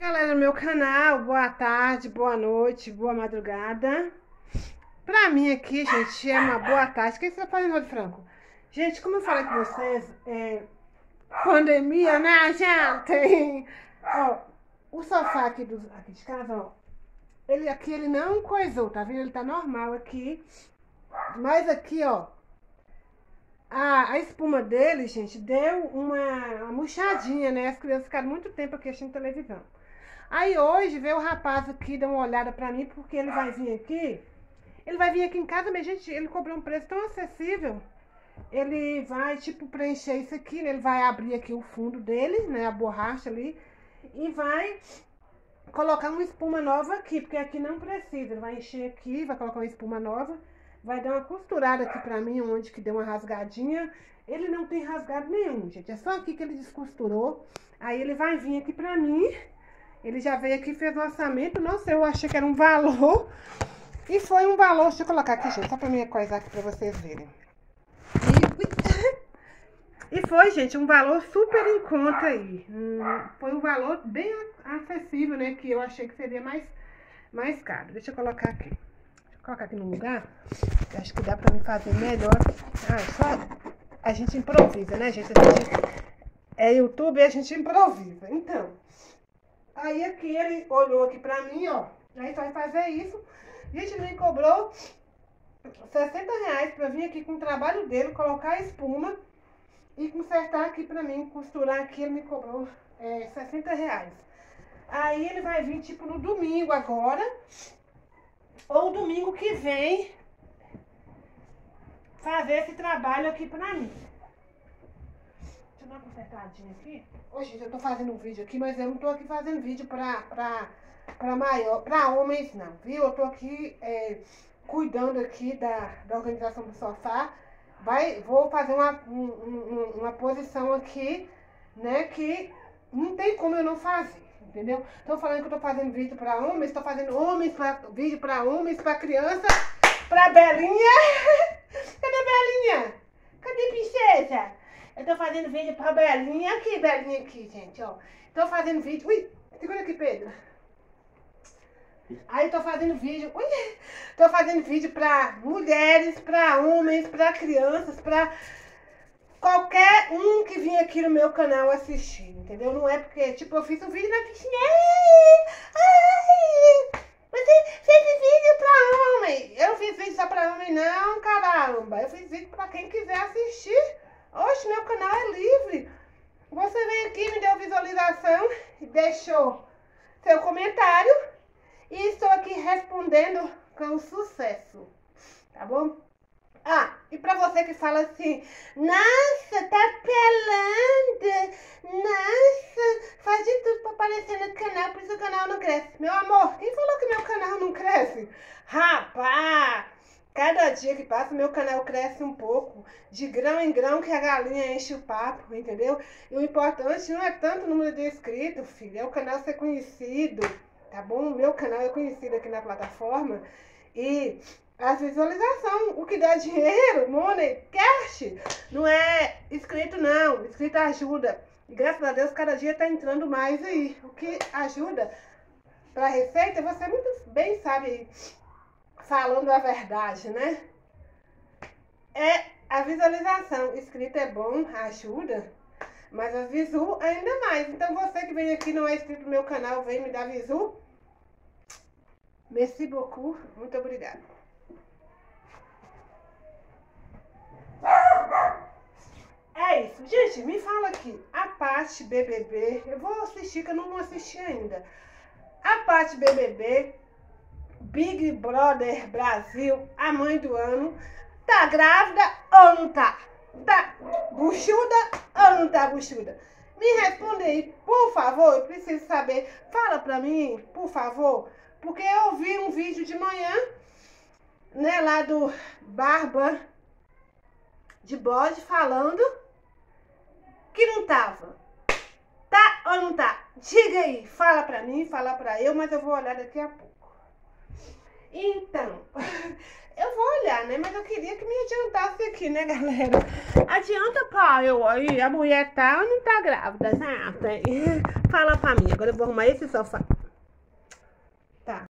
Galera do meu canal, boa tarde, boa noite, boa madrugada. Pra mim aqui, gente, é uma boa tarde. O que você tá fazendo, Rod Franco? Gente, como eu falei com vocês, pandemia, né, gente? Ó, o sofá aqui de casa, ó, ele não coisou, tá vendo? Ele tá normal aqui. Mas aqui, ó, a espuma dele, gente, deu uma murchadinha, né? As crianças ficaram muito tempo aqui assistindo televisão. Aí hoje veio o rapaz aqui dar uma olhada pra mim, porque ele vai vir aqui. Ele vai vir aqui em casa, mas gente, ele cobrou um preço tão acessível. Ele vai, tipo, preencher isso aqui, né? Ele vai abrir aqui o fundo dele, né? A borracha ali. E vai colocar uma espuma nova aqui, porque aqui não precisa. Ele vai encher aqui, vai colocar uma espuma nova. Vai dar uma costurada aqui pra mim, onde que deu uma rasgadinha. Ele não tem rasgado nenhum, gente. É só aqui que ele descosturou. Aí ele vai vir aqui pra mim. Ele já veio aqui e fez o orçamento. Nossa, eu achei que era um valor. E foi um valor. Deixa eu colocar aqui, gente, só pra mim coisar aqui pra vocês verem. E foi, gente, um valor super em conta aí. Foi um valor bem acessível, né? Que eu achei que seria mais caro. Deixa eu colocar aqui. Deixa eu colocar aqui no lugar. Eu acho que dá pra me fazer melhor. Só a gente improvisa, né, gente? É YouTube e a gente improvisa. Então, aí aqui ele olhou aqui pra mim, ó. Aí vai fazer isso. Gente, ele me cobrou R$60 pra vir aqui com o trabalho dele, colocar a espuma e consertar aqui pra mim, costurar aqui. Ele me cobrou R$60. Aí ele vai vir tipo no domingo agora, ou domingo que vem, fazer esse trabalho aqui pra mim. Deixa eu dar uma consertadinha aqui. Ô, gente, eu tô fazendo um vídeo aqui, mas eu não tô aqui fazendo vídeo pra homens não, viu? Eu tô aqui cuidando aqui da organização do sofá. Vou fazer uma posição aqui, né, que não tem como eu não fazer, entendeu? Tô falando que eu tô fazendo vídeo pra homens, tô fazendo vídeo pra homens, pra criança, pra Belinha. Cadê Belinha? Cadê princesa? Eu tô fazendo vídeo pra Belinha aqui, gente, ó. Tô fazendo vídeo. Ui, segura aqui, Pedro. Aí tô fazendo vídeo. Ui, tô fazendo vídeo pra mulheres, pra homens, pra crianças, pra qualquer um que vinha aqui no meu canal assistir, entendeu? Não é porque, tipo, eu fiz um vídeo na piscina. Ai, você fez vídeo pra homem. Eu não fiz vídeo só pra homem, não, caramba. Eu fiz vídeo pra quem quiser assistir. Oxe, meu canal é livre. Você veio aqui, me deu visualização, deixou seu comentário e estou aqui respondendo com sucesso, tá bom? E pra você que fala assim, nossa, tá pelando, nossa, faz de tudo pra aparecer no canal, por isso o canal não cresce. Meu amor, quem falou que meu canal não cresce? Rapaz, cada dia que passa, meu canal cresce um pouco, de grão em grão que a galinha enche o papo, entendeu? E o importante não é tanto o número de inscritos, filho, é o canal ser conhecido, tá bom? O meu canal é conhecido aqui na plataforma e as visualizações, o que dá dinheiro, money, cash, não é inscrito não, inscrito ajuda. E graças a Deus, cada dia tá entrando mais aí, o que ajuda pra receita, você muito bem sabe aí. Falando a verdade, né? É a visualização. Inscrito é bom, ajuda, mas a visu ainda mais. Então você que vem aqui e não é inscrito no meu canal, vem me dar visu. Merci beaucoup. Muito obrigada. É isso. Gente, me fala aqui. A parte BBB, eu vou assistir, que eu não assisti ainda. A parte BBB... Big Brother Brasil, a mãe do ano, tá grávida ou não tá? Tá buchuda ou não tá buchuda? Me responde aí, por favor, eu preciso saber. Fala pra mim, por favor, porque eu vi um vídeo de manhã, né, lá do Barba de Bode falando que não tava. Tá ou não tá? Diga aí, fala pra mim, fala pra eu, mas eu vou olhar daqui a pouco. Então, eu vou olhar, né? Mas eu queria que me adiantasse aqui, né, galera? Adianta pra eu aí, a mulher tá ou não tá grávida, sabe? fala pra mim. Agora eu vou arrumar esse sofá.